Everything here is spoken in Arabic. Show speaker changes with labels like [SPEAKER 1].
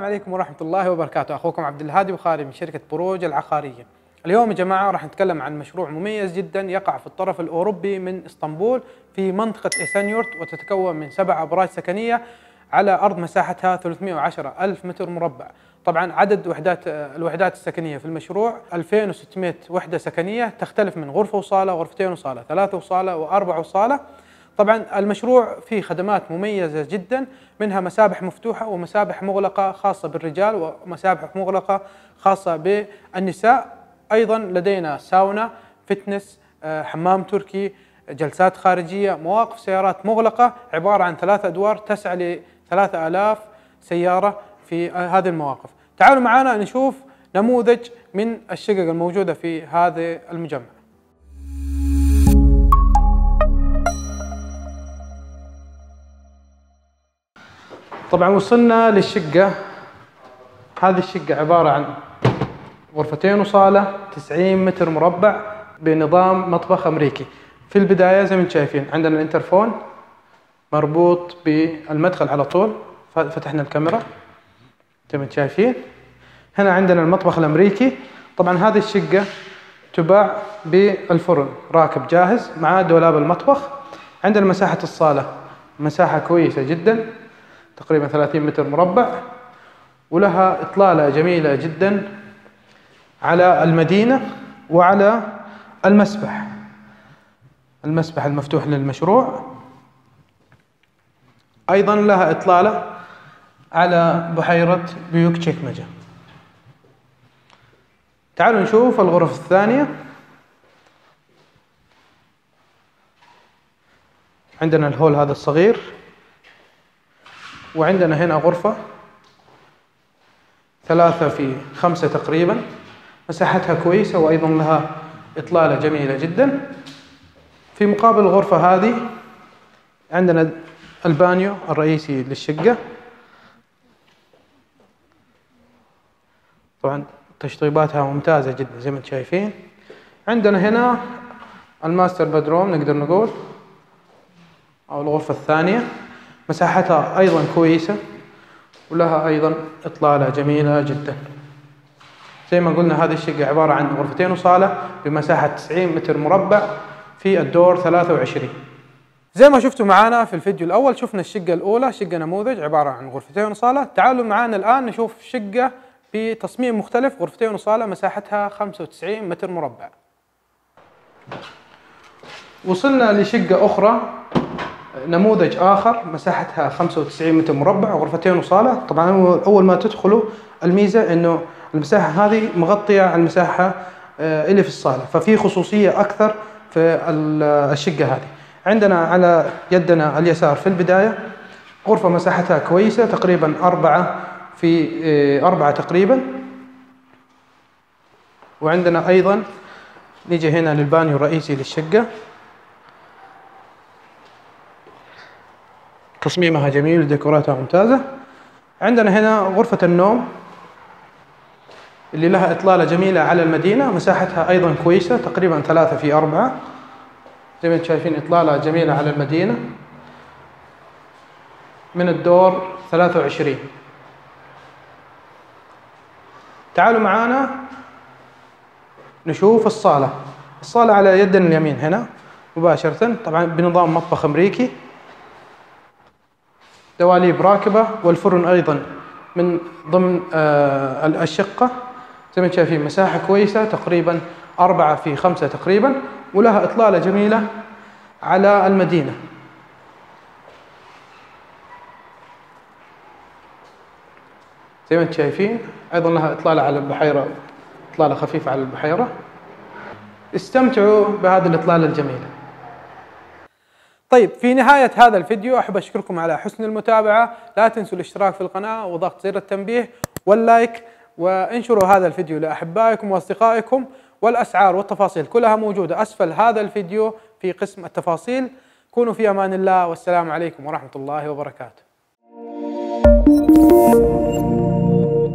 [SPEAKER 1] عليكم ورحمة الله وبركاته. أخوكم عبد الهادي بخاري من شركة بروج العقارية. اليوم يا جماعة راح نتكلم عن مشروع مميز جدا يقع في الطرف الأوروبي من إسطنبول في منطقة إيسنيورت، وتتكون من 7 أبراج سكنية على أرض مساحتها 310 ألف متر مربع. طبعا عدد الوحدات السكنية في المشروع 2600 وحدة سكنية، تختلف من غرفة وصالة، غرفتين وصالة، 3 وصالة و4 وصالة. طبعا المشروع فيه خدمات مميزة جدا، منها مسابح مفتوحة ومسابح مغلقة خاصة بالرجال ومسابح مغلقة خاصة بالنساء. أيضا لدينا ساونا، فتنس، حمام تركي، جلسات خارجية، مواقف سيارات مغلقة عبارة عن 3 أدوار تسعى ل3000 سيارة في هذه المواقف. تعالوا معنا نشوف نموذج من الشقق الموجودة في هذا المجمع. طبعا وصلنا للشقة. هذه الشقة عبارة عن غرفتين وصالة 90 متر مربع بنظام مطبخ أمريكي. في البداية زي ما انتم شايفين عندنا الانترفون مربوط بالمدخل على طول. فتحنا الكاميرا زي ما انتم شايفين. هنا عندنا المطبخ الأمريكي. طبعا هذه الشقة تباع بالفرن راكب جاهز مع دولاب المطبخ. عندنا مساحة الصالة مساحة كويسة جدا، تقريبا 30 متر مربع، ولها إطلالة جميلة جدا على المدينة وعلى المسبح المفتوح للمشروع. أيضا لها إطلالة على بحيرة بيوك تشيكمجة. تعالوا نشوف الغرف الثانية. عندنا الهول هذا الصغير، وعندنا هنا غرفة 3 في 5 تقريبا، مساحتها كويسة وأيضا لها إطلالة جميلة جدا. في مقابل الغرفة هذه عندنا البانيو الرئيسي للشقة. طبعا تشطيباتها ممتازة جدا زي ما انتم شايفين. عندنا هنا الماستر بدروم نقدر نقول، أو الغرفة الثانية، مساحتها أيضا كويسة ولها أيضا إطلالة جميلة جدا. زي ما قلنا هذه الشقة عبارة عن غرفتين وصالة بمساحة 90 متر مربع في الدور 23. زي ما شفتوا معانا في الفيديو الأول، شفنا الشقة الأولى شقة نموذج عبارة عن غرفتين وصالة. تعالوا معانا الآن نشوف شقة بتصميم مختلف، غرفتين وصالة مساحتها 95 متر مربع. وصلنا لشقة أخرى نموذج آخر مساحتها 95 متر مربع وغرفتين وصالة. طبعا أول ما تدخلوا الميزة إنه المساحة هذه مغطية على المساحة اللي في الصالة، ففي خصوصية أكثر في الشقة هذه. عندنا على يدنا اليسار في البداية غرفة مساحتها كويسة، تقريبا 4 في 4 تقريبا. وعندنا أيضا نيجي هنا للبانيو الرئيسي للشقة. تصميمها جميل وديكوراتها ممتازة. عندنا هنا غرفة النوم اللي لها إطلالة جميلة على المدينة، مساحتها أيضا كويسة تقريبا 3 في 4. زي ما انتم شايفين إطلالة جميلة على المدينة من الدور 23. تعالوا معانا نشوف الصالة. الصالة على يدنا اليمين هنا مباشرة، طبعا بنظام مطبخ أمريكي، دواليب راكبة، والفرن أيضا من ضمن الشقة. زي ما انتم شايفين مساحة كويسة تقريبا 4 في 5 تقريبا، ولها إطلالة جميلة على المدينة. زي ما انتم شايفين أيضا لها إطلالة على البحيرة، إطلالة خفيفة على البحيرة. استمتعوا بهذه الإطلالة الجميلة. طيب، في نهاية هذا الفيديو أحب أشكركم على حسن المتابعة. لا تنسوا الاشتراك في القناة وضغط زر التنبيه واللايك، وانشروا هذا الفيديو لأحبائكم وأصدقائكم. والأسعار والتفاصيل كلها موجودة أسفل هذا الفيديو في قسم التفاصيل. كونوا في أمان الله، والسلام عليكم ورحمة الله وبركاته.